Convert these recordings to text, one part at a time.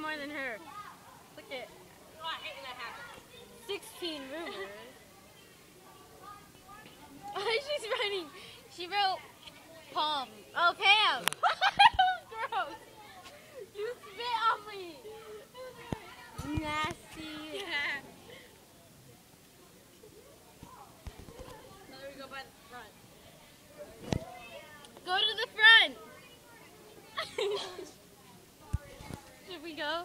more than her. Look at. Oh, I hate when that happens. 16 rumors. Oh, she's running. She wrote palm. Oh, Pam. That was gross. You spit on me. Nasty. Yeah. Now we go by the front. Go to the front. Should we go?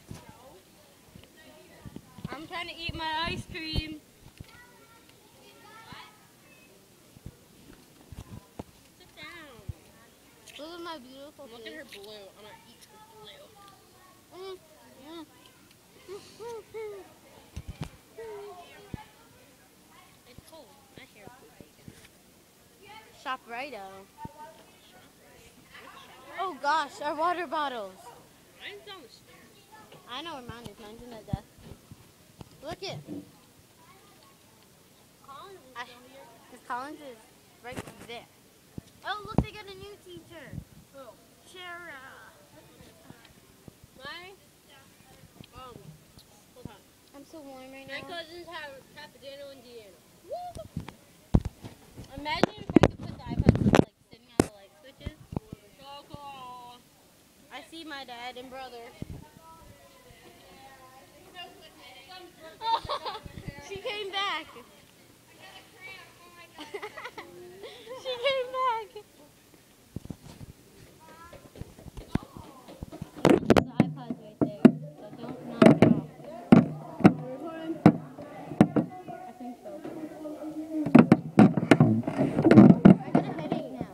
I'm trying to eat my ice cream. Sit down. Look at my beautiful Look at her blue. I'm gonna eat her blue. It's cold. My hair. Shoprito. Oh gosh, our water bottles. Mine's on the stairs. I know where mine is. Mine's in the desk. Look it. Collins is I- still here. Miss Collins is right there. Oh, look, they got a new teacher. Who? Shara. My, hold on. I'm so warm right My now. cousins have Papadano, Indiana. Imagine if I could put the iPad like sitting on the light switches. So cool. I see my dad and brother. She came back. She came back. The iPod's right there, so don't knock it off. I think so. I got a headache now.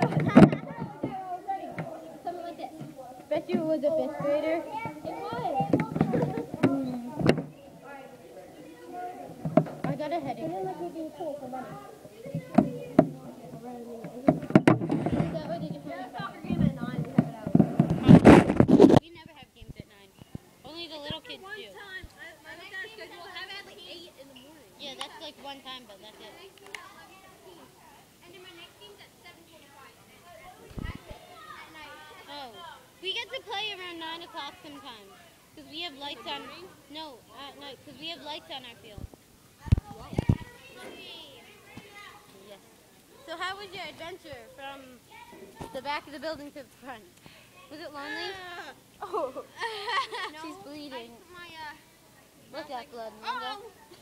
Something like this. Bet you it was a fifth grader. It was. I got a headache. Is that what did you have? We never have games at 9. Only the little kids One do. time, my dad schedule have it at like 8 in the morning. Yeah, that's like one time, but that's it. Oh, we get to play around 9 o'clock sometimes. Because we have lights on. No, at night. Because we have lights on our field. Yes. So how was your adventure from the back of the building to the front? Was it lonely? Oh, she's bleeding. Look at that blood, Amanda.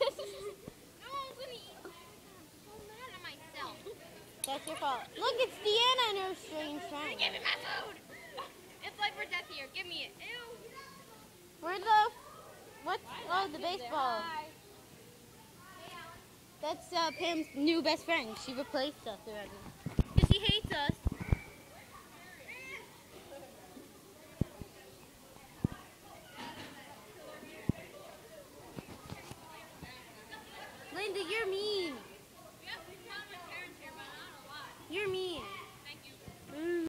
That's your fault. Look, it's Deanna and her strange friend. Give me my food! It's life or death here. Give me it. Ew. Where's the... What's... Oh, the baseball. That's Pam's new best friend. She replaced us already. Because she hates us.